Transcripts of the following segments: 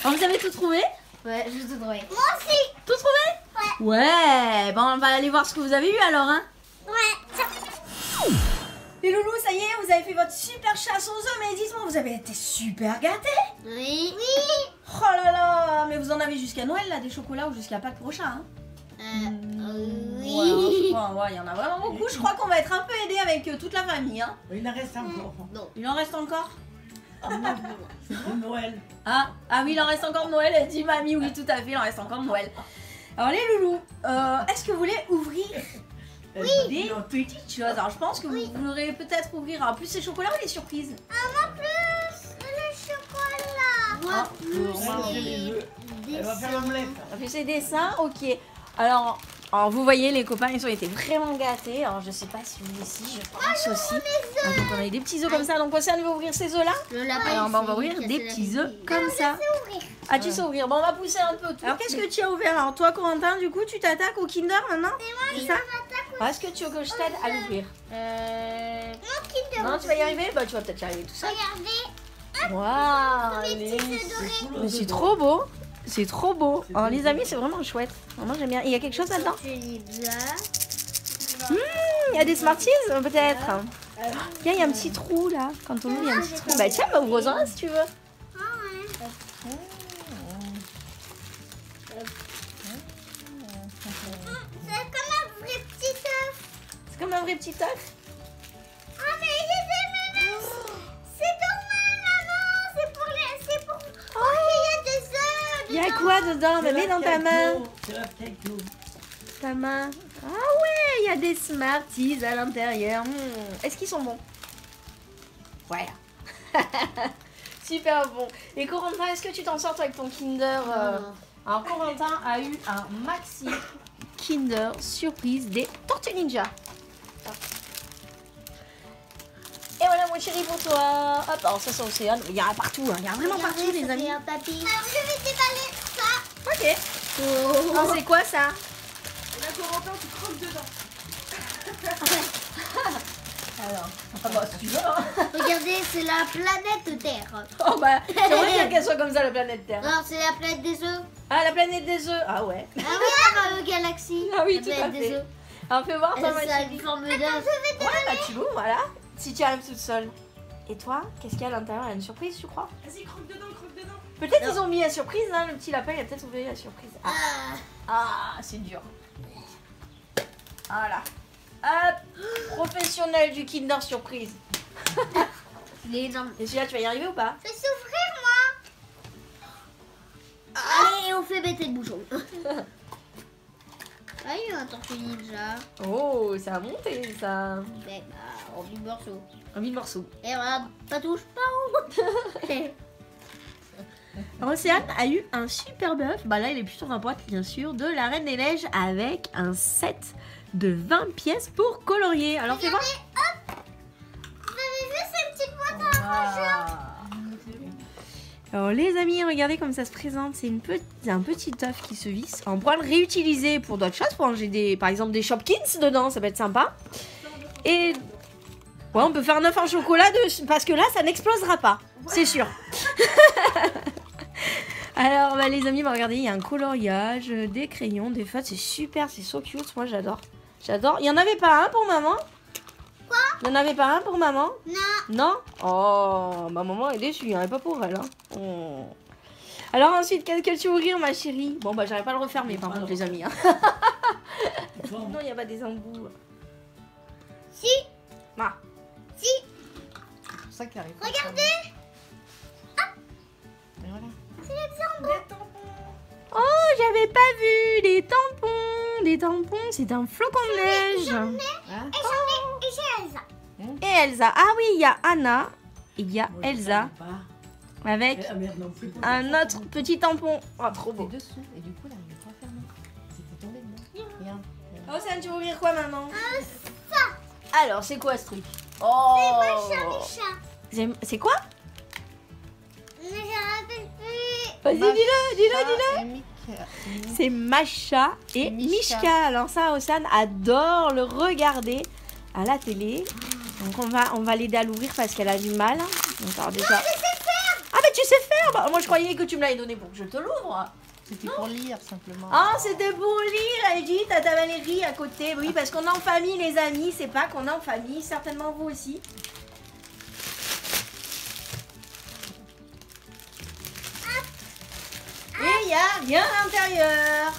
Alors, vous avez tout trouvé? Ouais, j'ai tout trouvé. Moi aussi. Tout trouvé? Ouais. Bon, on va aller voir ce que vous avez eu alors, hein. Ouais. Les loulous, ça y est, vous avez fait votre super chasse aux œufs, mais dites-moi, vous avez été super gâtés. Oui. Oui. Oh là là, mais vous en avez jusqu'à Noël là, des chocolats ou jusqu'à Pâques prochain, hein. Oui. Ouais, il y en a vraiment beaucoup. Je crois qu'on va être un peu aidé avec toute la famille, hein. Il en reste encore. Non. Il en reste encore? C'est pour Noël. Ah oui, il en reste encore de Noël, elle dit mamie, oui, tout à fait, il en reste encore de Noël. Alors les loulous, est-ce que vous voulez ouvrir des petites choses? Alors je pense que vous voudrez peut-être ouvrir plus ces chocolats ou les surprises? Moi plus. Le chocolat. Moi On va manger les œufs. Elle va faire l'omelette. On fait ses dessins, ok. Alors vous voyez, les copains, ils ont été vraiment gâtés. Alors je sais pas si vous aussi, je pense aussi. Donc on a eu des petits œufs comme ça. Donc Océane veut ouvrir ces œufs là. Le lapin. Alors on va ouvrir des petits œufs comme ça. Ah, tu sais ouvrir. Bon, on va pousser un peu tout. Alors qu'est-ce que tu as ouvert? Alors toi, Corentin, du coup, tu t'attaques au Kinder maintenant? C'est ça? Est-ce que tu veux que je t'aide à l'ouvrir? Non, tu vas y arriver? Bah tu vas peut-être y arriver tout seul. Regardez. Waouh, Mes petits œufs dorés. mais c'est trop beau. C'est trop beau. Alors les amis, c'est vraiment chouette. Moi j'aime bien. Il y a quelque chose là-dedans? Il y a des Smarties peut-être. Il y a un petit trou là. Quand on ouvre, il y a un petit trou. Bah tiens, bah, ouvre-en si tu veux. C'est comme un vrai petit œuf. C'est comme un vrai petit œuf. Ah mais il y a des mélanges. C'est normal, maman. C'est pour les. C'est pour. Oh, il y a des œufs. Il y a quoi dedans? Bah, mets dans ta main. C'est la techno. Ta main. Ah ouais, il y a des Smarties à l'intérieur. Est-ce qu'ils sont bons? Ouais. Super bon. Et Corentin, est-ce que tu t'en sors toi, avec ton Kinder Alors Corentin a eu un maxi Kinder surprise des Tortues Ninja. Et voilà mon chéri pour toi. Hop, alors ça c'est Océane. Il y en a partout, hein. Il y en a vraiment partout les amis. Un papy. Alors je vais déballer ça. Ok. Alors c'est quoi ça? Et là, Corentin, tu croques dedans. Alors, ah bah si tu veux, hein. Regardez, c'est la planète Terre. Oh bah, j'aimerais bien qu'elle soit comme ça la planète Terre. Non, c'est la planète des œufs. Ah, la planète des œufs. Ah ouais. Ah oui, la galaxie. Ah oui, la tout à planète des fait. œufs. Alors fais voir toi ma Ça a chérie. une forme d'œuf. Ouais, bah tu l'ouvres, voilà. Si tu arrives toute seule. Et toi, qu'est-ce qu'il y a à l'intérieur? Il y a une surprise, tu crois? Vas-y, croque dedans, croque dedans. Peut-être ils ont mis la surprise, hein, le petit lapin, il a peut-être oublié la surprise. Ah, c'est dur. Voilà. Hop, professionnel du Kinder Surprise. Il est énorme. Et celui-là, tu vas y arriver ou pas? Je vais s'ouvrir moi. Allez, on fait bêter le bouchon. Ah, il y a un tortue ninja. Oh, ça a monté, ça. Mais bah, en 1000 morceaux. Un 1000 morceaux. Et regarde, ça touche pas. Océane a eu un super bœuf. Bah là, il est plus sur un boîte, bien sûr, de la Reine des Neiges avec un set de 20 pièces pour colorier. Alors, fais voir. Vous avez vu ces petites boîtes à Alors les amis, regardez comme ça se présente. C'est un petit œuf qui se visse. On pourra le réutiliser pour d'autres choses, pour ranger par exemple des Shopkins dedans, ça peut être sympa. Et ouais, on peut faire un œuf en chocolat parce que là, ça n'explosera pas, c'est sûr. Alors bah, les amis, bah, regardez, il y a un coloriage, des crayons, des feutres, c'est super, c'est so cute. Moi j'adore, j'adore. Il y en avait pas un pour maman? Il n'y en avait pas un pour maman? Non. Non? Oh, ma maman est déçue, hein, et pas pour elle. Hein. Oh. Alors ensuite, qu'est-ce que tu veux ouvrir, ma chérie? Bon, bah j'arrive pas à le refermer, par contre, les amis. Hein. Non, il n'y a pas des embouts. Si. Ah. Si. C'est pour ça qu'il arrive. Regardez. Mais voilà. C'est l'exemple. Oh, j'avais pas vu des tampons. Des tampons, c'est un flocon de neige. Hein? Et j'ai Elsa. Et Elsa. Ah oui, il y a Anna. Et il y a Moi, je Elsa savais pas. avec Ah merde, non, c'est pas un autre petit tampon. Oh, trop beau. dessous. Et du coup, là, il est pas fermé. C'était tombé dedans. Regarde. Oh, Sam, tu veux ouvrir quoi maintenant? Ça. Alors, c'est quoi ce truc? Oh, Chat. c'est quoi? Mais je me rappelle plus. Vas-y, dis-le. Et Mickey. C'est Macha et Mishka. Alors ça, Océane adore le regarder à la télé. Donc on va l'aider à l'ouvrir parce qu'elle a du mal. Donc alors déjà... Ah mais tu sais faire, bah, moi je croyais que tu me l'avais donné pour que je te l'ouvre. C'était pour lire simplement. Ah, c'était pour lire, elle dit, Tata Valérie à côté. Oui, parce qu'on est en famille, les amis, c'est pas qu'on est en famille, certainement vous aussi. Et il y a rien à l'intérieur.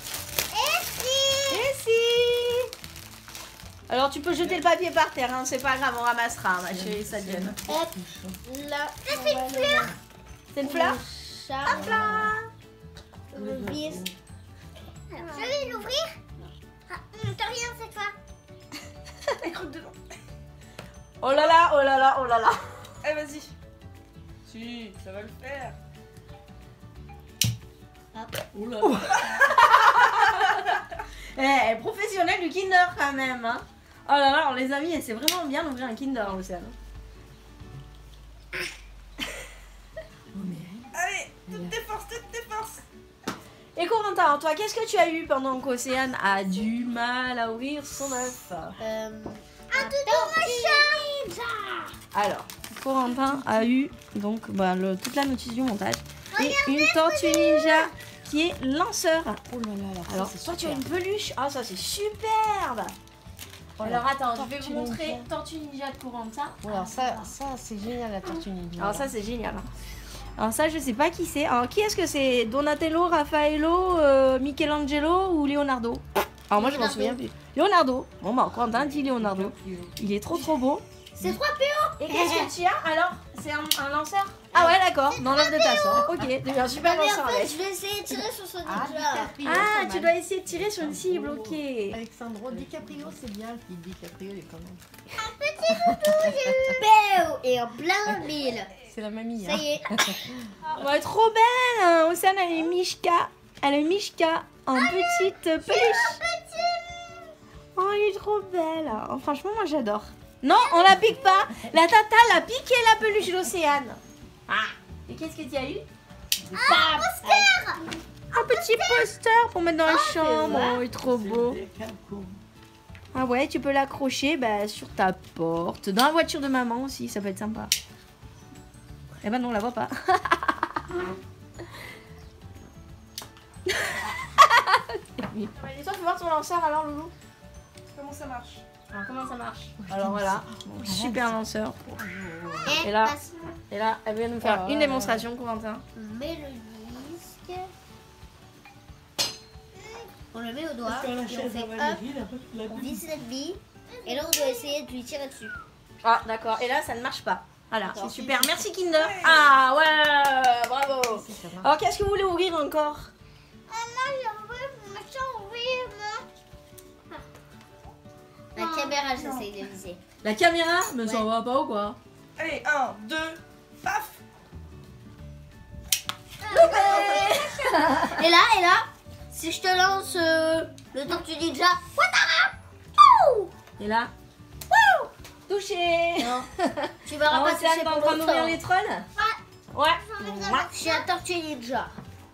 Et si. Alors tu peux jeter le papier par terre, hein, c'est pas grave, on ramassera, ma chérie, ça te gêne. Hop, là, c'est une fleur. C'est une fleur? Hop là. Ouvrir. Alors, je vais l'ouvrir. Ah, t'as rien cette fois. Elle croque dedans. Oh là là, oh là là, oh là là. Eh, vas-y. Si, ça va le faire. Oh là Eh, professionnelle du Kinder quand même, hein. Oh là là, alors les amis, c'est vraiment bien d'ouvrir un Kinder, Océane. Allez, toutes tes forces, toutes tes forces. Et Corentin, toi, qu'est-ce que tu as eu pendant qu'Océane a du mal à ouvrir son œuf? Un Alors, Corentin a eu donc toute la notice du montage et une tortue ninja qui est lanceur. Oh là là, Alors, toi, tu as une peluche. Ah, ça, c'est superbe. Alors, attends, je vais vous Tortue montrer Ninja. tortue ninja de Corentin. Alors ça c'est génial la tortue ninja. Alors ça c'est génial. Alors ça je sais pas qui c'est. Alors qui est-ce que c'est? Donatello, Raffaello, Michelangelo ou Leonardo? Alors moi je m'en Leonardo. souviens plus. Leonardo. Bon bah Quentin dit Leonardo. Il est trop beau. C'est 3 PO. Et qu'est-ce que tu as alors? C'est un lanceur? Ah ouais d'accord, dans l'œuf de ta soeur. Ok, déjà un super Mais en lanceur fait, avec. je vais essayer de tirer sur ce Ah, ninja. DiCaprio, Ah pas tu mal. dois essayer de tirer sur une cible, ok. Alexandro DiCaprio, c'est bien. Puis DiCaprio, il est quand même. PO et en plein mille. C'est la mamie. Ça y est. Ouais, trop belle. Océane elle est Mishka. Elle est Mishka en petite peluche. Oh, elle est trop belle. Oh, franchement, moi j'adore. Non, on la pique pas. La tata l'a piqué la peluche d'Océane. Ah. Et qu'est-ce que tu as eu? Un petit poster pour mettre dans la chambre. Oh, il est trop beau. Ah ouais, tu peux l'accrocher sur ta porte. Dans la voiture de maman aussi, ça peut être sympa. Eh ben non, on la voit pas. Et toi, tu voir ton lanceur alors, Loulou? Comment ça marche? Alors, comment ça marche? Alors voilà, bon, super lanceur. Et là, et là, elle vient nous faire une démonstration, Corentin. On met le disque. On le met au doigt. Et on fait hop. On visse cette bille. Et là, on doit essayer de lui tirer dessus. Ah, d'accord. Et là, ça ne marche pas. Voilà, c'est super. Merci, Kinder. Ah, ouais, bravo. Alors, qu'est-ce que vous voulez ouvrir encore? Moi, j'ai ouvrir La caméra, j'essaye de viser. La caméra? Mais ça va pas ou quoi? Allez, 1, 2, paf. Et là, si je te lance le tortue ninja. Et là? Touché. Non. Tu verras Alors, pas Océane, toucher t'es en pour train d'ouvrir longtemps. les trolls? Ouais. Je suis un tortue ninja.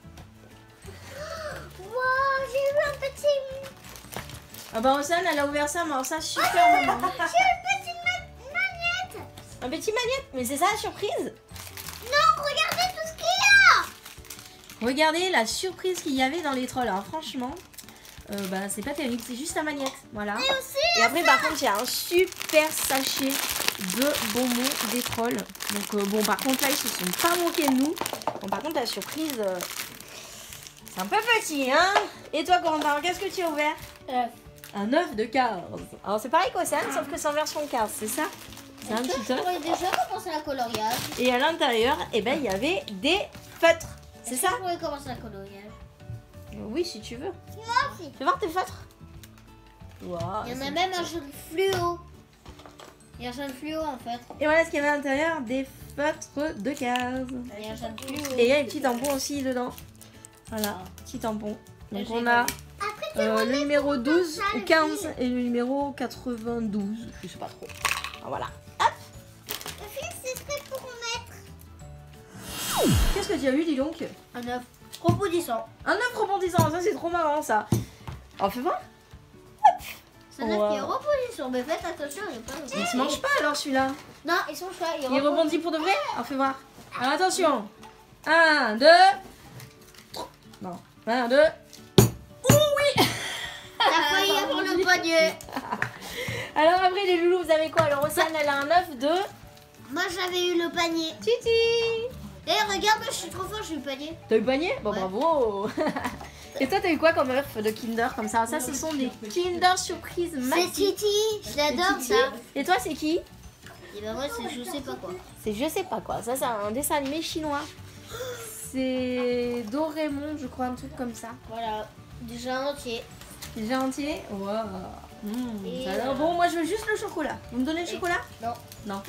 Wow, j'ai eu un petit... Ah bah, Océane, elle a ouvert ça, mais alors ça, super moment. J'ai une petite manette. Un petit magnète? Mais c'est ça la surprise? Non, regardez tout ce qu'il y a. Regardez la surprise qu'il y avait dans les trolls. Alors franchement, c'est pas terrible. C'est juste un magnète. Voilà. Et aussi, Et après, par contre, il y a un super sachet de bonbons des trolls. Donc bon, par contre, là, ils se sont pas moqués de nous. Bon, par contre, la surprise, c'est un peu petit, hein. Et toi, Corentin, qu'est-ce que tu as ouvert? Un œuf de Cars. Alors c'est pareil qu'Océane, sauf que c'est en version Cars, c'est ça? C'est un Est-ce que petit je œuf. pourrais déjà commencer la coloriage? Et à l'intérieur, il y avait des feutres. C'est Est-ce ça? que je pourrais commencer la coloriage? Oui, si tu veux. moi aussi. Fais voir tes feutres. Wow, Il y en a même un jaune fluo. Il y a un jaune fluo en fait. Et voilà ce qu'il y avait à l'intérieur, des feutres de Cars. Il y a un jaune fluo. Et il y a les petits tampons aussi dedans. Voilà, petits tampons. Donc on a le numéro 12 ou 15 et le numéro 92. Je sais pas trop. Ah, voilà. Le fil, c'est prêt pour mettre. Qu'est-ce que tu as eu, dis donc? Un œuf rebondissant. Un œuf rebondissant, ça c'est trop marrant ça. Alors fais voir. C'est un œuf qui est rebondissant. Mais faites attention, il n'y a pas Il se mange pas alors celui-là. Non, ils sont chouettes. Il rebondit pour de vrai? Alors fais voir. Alors attention. 1, 2. Non. 1, 2. Oh oui. T'as failli avoir le panier. Alors après les loulous, vous avez quoi? Alors Océane, elle a un œuf de Moi j'avais eu le panier. Titi. Eh regarde, je suis trop fort, j'ai eu le panier. T'as eu le panier? Bon, Ouais. bravo. Et toi, t'as eu quoi comme œuf de Kinder comme ça? Ça, ce sont des Kinder Surprise C'est Maxi. Titi, je l'adore Titi. ça. Et toi, c'est qui? Et ben moi c'est je sais pas quoi. C'est je sais pas quoi. Ça, c'est un dessin animé chinois. C'est Doraemon, je crois, un truc comme ça. Voilà, déjà entier. Déjà entier? Wow. Et Ça a l'air bon. Moi, je veux juste le chocolat. Vous me donnez le chocolat? Non. Non.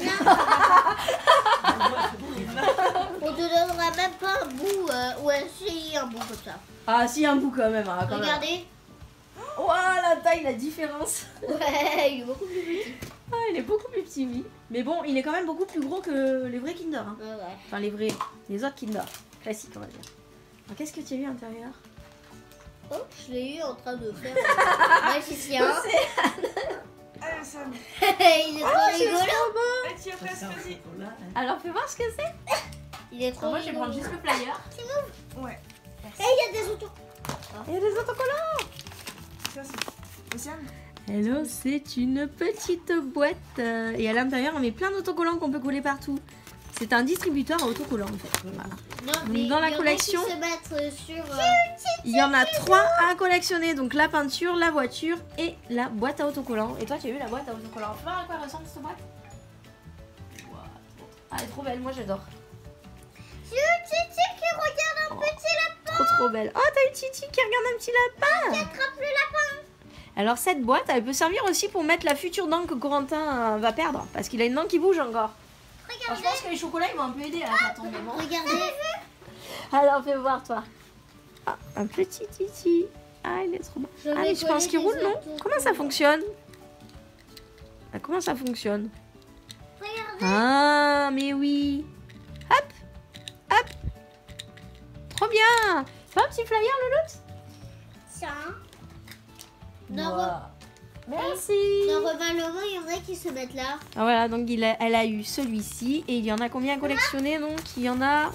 On te donnera même pas un bout, ouais si un bout comme ça. Ah, si, un bout quand même. Hein, quand même. Regardez. Oh, la taille, la différence. Ouais, il est beaucoup plus petit. Ah, il est beaucoup plus petit, oui. Mais bon, il est quand même beaucoup plus gros que les vrais Kinder. Hein. Ouais, ouais. Enfin, les autres Kinder. Classiques, on va dire. Alors, qu'est-ce que tu as eu à l'intérieur? Oh, je l'ai eu en train de faire magicien. Allez, Sam. Il est trop rigolo. Allez, tiens, presque, vas-y. Alors, fais voir ce que c'est. Il est trop Moi, je vais rigolo. prendre juste le flyer. Ouais. Eh, il y a des autos. Il y a des autocollants. Ça, c'est. Océane. Hello, c'est une petite boîte. Et à l'intérieur, on met plein d'autocollants qu'on peut coller partout. C'est un distributeur à autocollants, en fait. Voilà. Non, mais dans la il y en a collection, qui se mettent sur. Il y en a 3 à collectionner. Donc, la peinture, la voiture et la boîte à autocollants. Et toi, tu as eu la boîte à autocollants. Fais voir à quoi ressemble cette boîte. Wow. Ah, elle est trop belle. Moi, j'adore. Titi qui regarde un petit lapin. Trop belle. Oh, t'as une Titi qui regarde un petit lapin. Qui attrape le lapin. Alors cette boîte, elle peut servir aussi pour mettre la future dent que Corentin va perdre. Parce qu'il a une dent qui bouge encore. Alors, je pense que les chocolats, ils vont un peu aider à faire tomber. Bon. Regardez. Alors fais voir toi. Ah, un petit Titi. Ah, il est trop beau. Je Ah, vais je pense coller qu'il des roule, non? autos. Comment ça fonctionne? Ah, comment ça fonctionne? Regardez. Ah, mais oui. Hop, hop. Trop bien. Fais un petit flyer, Louloute. Ça. Non, Merci. normalement, il y en a qui se mettent là. Ah, voilà, donc elle a eu celui-ci. Et il y en a combien à collectionner? Donc il y en a...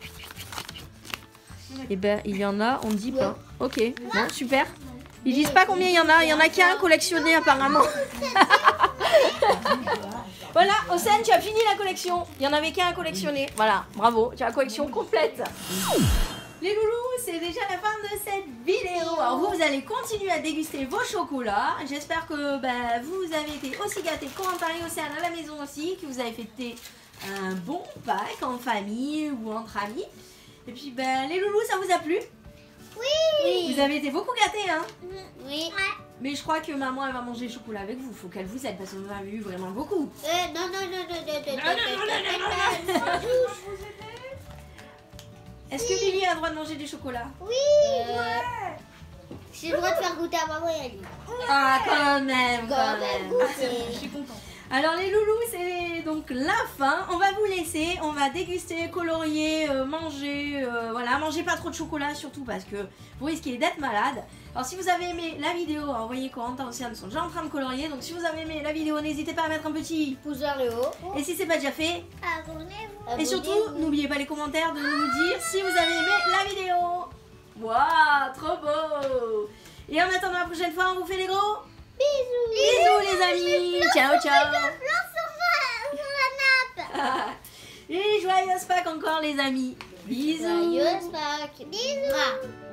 Eh ben, il y en a, on dit pas. Ok, bon, super. Ils disent pas combien il y en a qu'un collectionné apparemment. Voilà, Océane, tu as fini la collection. Il y en avait qu'un à collectionner. Voilà, bravo, tu as la collection complète. Les loulous, c'est déjà la fin de cette vidéo. Alors vous allez continuer à déguster vos chocolats. J'espère que vous avez été aussi gâtés qu'Corentin et Océane à la maison aussi, que vous avez fêté un bon Pâques en famille ou entre amis. Et puis les loulous, ça vous a plu? Oui. Vous avez été beaucoup gâtés, hein? Oui. Mais je crois que maman, elle va manger le chocolat avec vous. Faut qu'elle vous aide parce qu'on en a eu vraiment beaucoup. Non. Est-ce que Lily a le droit de manger du chocolat? J'ai le droit de faire goûter à maman et à lui. Ah, quand même, Quand même. Je suis contente. Alors les loulous, c'est donc la fin. On va vous laisser, on va déguster, colorier, manger. Voilà, mangez pas trop de chocolat surtout parce que vous risquez d'être malade. Alors si vous avez aimé la vidéo, envoyez Corentin, Océane sont déjà en train de colorier. Donc si vous avez aimé la vidéo, n'hésitez pas à mettre un petit. Pouce vers le haut. Et si c'est pas déjà fait, Abonnez-vous. et surtout, n'oubliez pas les commentaires de nous dire si vous avez aimé la vidéo. Waouh, trop beau. Et en attendant la prochaine fois, on vous fait des gros Bisous. bisous les amis. Ciao, ciao. Sur la nappe. Et joyeuses Pâques encore les amis. Bisous. Joyeuse Pâques. Bisous.